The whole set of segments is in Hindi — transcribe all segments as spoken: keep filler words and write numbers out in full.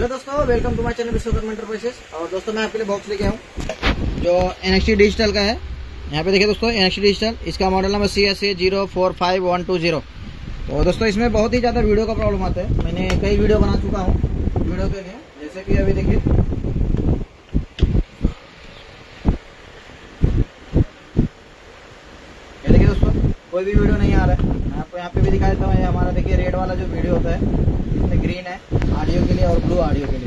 हेलो दोस्तों, welcome to my channel Vishwakarma enterprises. और दोस्तों मैं आपके लिए बॉक्स लेके आऊँ जो एनएक्सटी डिजिटल का है। यहाँ पे देखिए दोस्तों, एनएक्सटी डिजिटल, इसका model number C S A zero four five one two zero. तो दोस्तों इसमें बहुत ही ज़्यादा वीडियो का प्रॉब्लम आता है। मैंने कई वीडियो बना चुका हूँ वीडियो के लिए, जैसे कि अभी देखिए ये देखिए दोस्तों, कोई भी वीडियो नहीं आ रहा है। मैं आपको यहाँ पे भी दिखा देता हूँ। ये हमारा देखिए रेड वाला जो वीडियो होता है, इसमें ग्रीन है ऑडियो के लिए और ब्लू ऑडियो के लिए।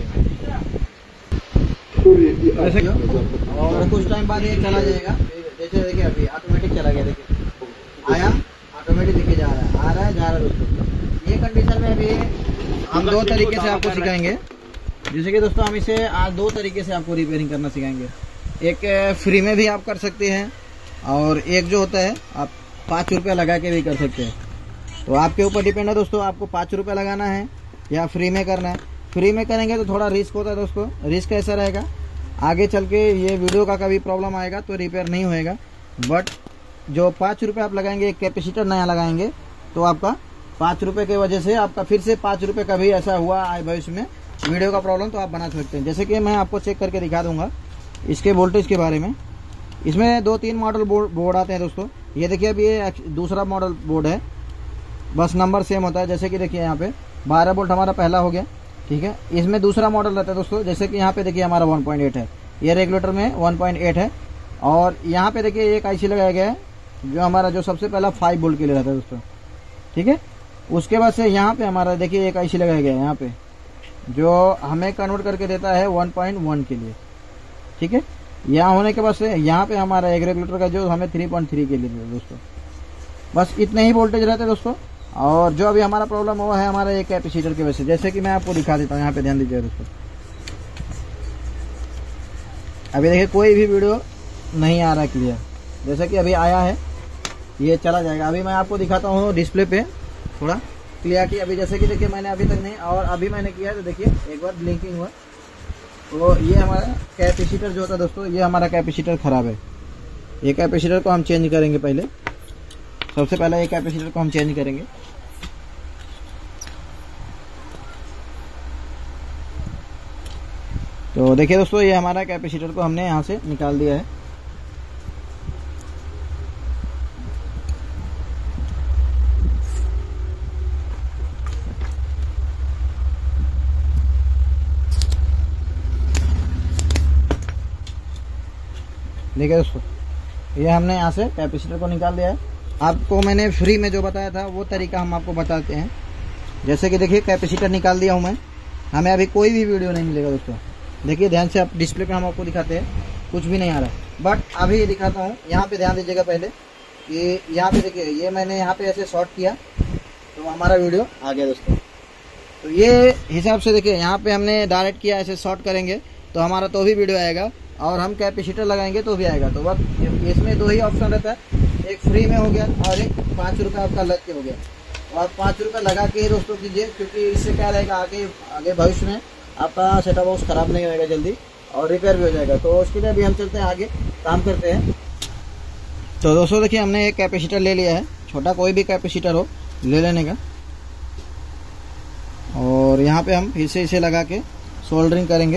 और कुछ टाइम बाद ये चला जाएगा। जैसे देखिए अभी ऑटोमेटिक चला गया, देखिए आया ऑटोमेटिक दिखे जा रहा है, आ रहा है जा रहा है। दोस्तों ये कंडीशन में अभी हम दो तरीके से आपको सिखाएंगे। जैसे कि दोस्तों हम इसे आज दो तरीके से आपको रिपेयरिंग करना सिखाएंगे। एक फ्री में भी आप कर सकते हैं और एक जो होता है आप पाँच रुपया लगा के भी कर सकते हैं। तो आपके ऊपर डिपेंड है दोस्तों, आपको पाँच रुपया लगाना है या फ्री में करना है। फ्री में करेंगे तो थोड़ा रिस्क होता है दोस्तों। रिस्क ऐसा रहेगा, आगे चल के ये वीडियो का कभी प्रॉब्लम आएगा तो रिपेयर नहीं होएगा। बट जो पाँच रुपये आप लगाएंगे, एक कैपेसिटर नया लगाएंगे, तो आपका पाँच रुपये की वजह से आपका फिर से पाँच रुपये का भी ऐसा हुआ आए भविष्य में वीडियो का प्रॉब्लम तो आप बना सकते हैं। जैसे कि मैं आपको चेक करके दिखा दूंगा इसके वोल्टेज के बारे में। इसमें दो तीन मॉडल बोर्ड बोर्ड आते हैं दोस्तों। ये देखिए अभी ये दूसरा मॉडल बोर्ड है, बस नंबर सेम होता है। जैसे कि देखिए यहाँ पे बारह वोल्ट हमारा पहला हो गया, ठीक है। इसमें दूसरा मॉडल रहता है दोस्तों। जैसे कि यहाँ पे देखिए हमारा वन पॉइंट एट है, ये रेगुलेटर में वन पॉइंट एट है। और यहाँ पे देखिए एक आईसी लगाया गया है जो हमारा जो सबसे पहला फाइव वोल्ट के लिए रहता है दोस्तों, ठीक है। उसके बाद से यहाँ पे हमारा देखिए एक आईसी लगाया गया है यहाँ पे जो हमें कन्वर्ट करके देता है वन पॉइंट वन के लिए, ठीक है। यहाँ होने के बाद से यहाँ पे हमारा एक रेगुलेटर का जो हमें थ्री पॉइंट थ्री के लिए दोस्तों। बस इतने ही वोल्टेज रहते हैं दोस्तों। और जो अभी हमारा प्रॉब्लम हुआ है हमारा एक कैपेसिटर की वजह से, जैसे कि मैं आपको दिखा देता हूँ। यहाँ पे ध्यान दीजिए दोस्तों, अभी देखिए कोई भी वीडियो नहीं आ रहा क्लियर। जैसे कि अभी आया है, ये चला जाएगा। अभी मैं आपको दिखाता हूँ डिस्प्ले पे थोड़ा क्लियर की। अभी जैसे कि देखिए मैंने अभी तक नहीं, और अभी मैंने किया है तो देखिए एक बार ब्लिंकिंग हुआ। तो ये हमारा कैपेसिटर जो होता है दोस्तों, ये हमारा कैपेसिटर खराब है। ये कैपेसिटर को हम चेंज करेंगे। पहले सबसे पहले ये कैपेसिटर को हम चेंज करेंगे। तो देखिए दोस्तों, ये हमारा कैपेसिटर को हमने यहाँ से निकाल दिया है। देखिए दोस्तों, ये हमने यहाँ से कैपेसिटर को निकाल दिया है। आपको मैंने फ्री में जो बताया था वो तरीका हम आपको बताते हैं। जैसे कि देखिए कैपेसिटर निकाल दिया हूँ मैं, हमें अभी कोई भी वीडियो नहीं मिलेगा दोस्तों। देखिए ध्यान से, आप डिस्प्ले पे हम आपको दिखाते हैं, कुछ भी नहीं आ रहा है। बट अभी ये दिखाता हूँ, यहाँ पे ध्यान दीजिएगा। पहले ये यहाँ पे देखिए, ये मैंने यहाँ पे ऐसे शॉर्ट किया तो हमारा वीडियो आ गया दोस्तों। तो ये हिसाब से देखिए, यहाँ पे हमने डायरेक्ट किया, ऐसे शॉर्ट करेंगे तो हमारा तो भी वीडियो आएगा, और हम कैपेसिटर लगाएंगे तो भी आएगा। तो बस इसमें दो ही ऑप्शन रहता है, एक फ्री में हो गया और एक पाँच रुपये आपका लग के हो गया। तो आप पाँच रुपये लगा के ही दोस्तों कीजिए, क्योंकि इससे क्या रहेगा, आगे आगे भविष्य में आपका सेटअप बॉक्स खराब नहीं होएगा जल्दी, और रिपेयर भी हो जाएगा। तो उसके लिए अभी हम चलते हैं आगे, काम करते हैं। तो दोस्तों देखिए, हमने एक कैपेसिटर ले लिया है, छोटा कोई भी कैपेसिटर हो ले लेने का। और यहाँ पे हम फिर से इसे लगा के सोल्डरिंग करेंगे।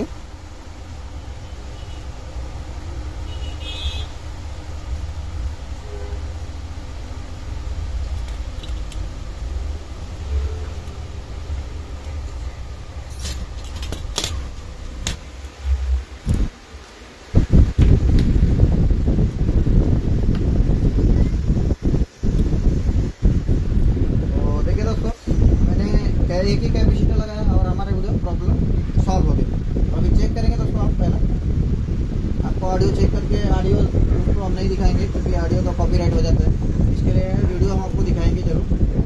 एक ही कैपेसिटर लगाया और हमारे वीडियो प्रॉब्लम सॉल्व हो गई। अभी चेक करेंगे दोस्तों हम। पहले आपको ऑडियो चेक करके, ऑडियो को हम नहीं दिखाएंगे क्योंकि ऑडियो का कॉपीराइट हो जाता है। इसके लिए वीडियो हम आपको दिखाएंगे जरूर।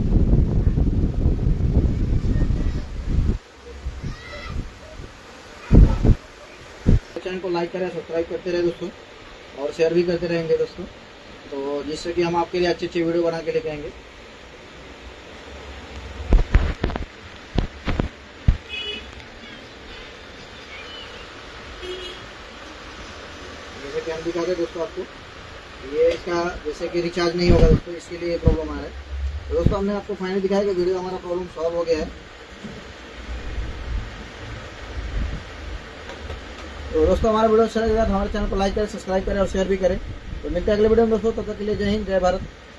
चैनल को लाइक करें, सब्सक्राइब करते रहे दोस्तों, और शेयर भी करते रहेंगे दोस्तों, तो जिससे कि हम आपके लिए अच्छी अच्छी वीडियो बना के लेके आएंगे। जैसे कि हम दिखा दें दोस्तों आपको, ये इसका जैसे कि रिचार्ज नहीं होगा दोस्तों, इसके लिए प्रॉब्लम आ रहा है। तो दोस्तों हमने आपको फाइनली दिखाया कि वीडियो हमारा प्रॉब्लम सॉल्व हो गया है। तो दोस्तों हमारा वीडियो अच्छा लगेगा तो हमारे चैनल को लाइक करें, सब्सक्राइब करें और शेयर भी करें। तो मिलते हैं अगले वीडियो में दोस्तों, तब तक के लिए जय हिंद, जय भारत।